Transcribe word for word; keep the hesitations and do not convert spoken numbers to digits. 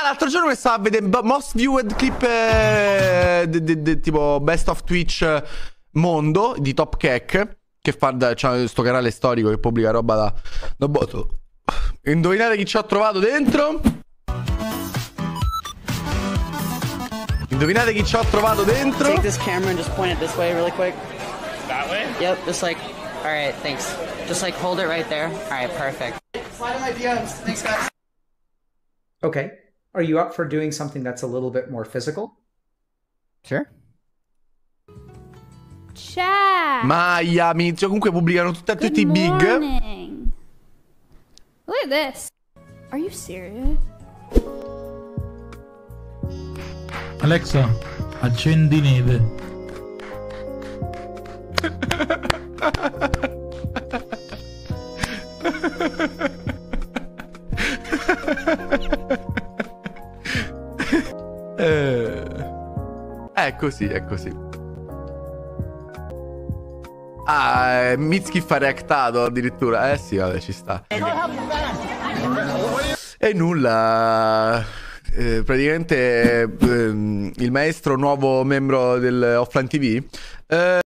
l'altro giorno mi stavo a vedere most viewed clip eh, de, de, de, tipo best of Twitch mondo di Top Kek, che fa da, c'ha questo canale storico che pubblica roba da, da botto. Indovinate chi ci ho trovato dentro? Indovinate chi ci ho trovato dentro? Take this camera and just point it this way really quick. That way? Yep, just like, all right, thanks. Just like hold it right there. All right, perfect. Slide in my D Ms. Thanks, guys. Okay. Are you up for doing something that's a little bit more physical? Sure. Chat. Maia, Mizio, comunque pubblicano tutti, tutti i big. Morning. Look at this. Are you serious? Alexa, accendi neve. eh, è così, è così. Ah, eh, Mitsuki fa reactato addirittura. Eh sì, vabbè, ci sta. E nulla. Eh, praticamente eh, il maestro nuovo membro del Offline T V. Eh,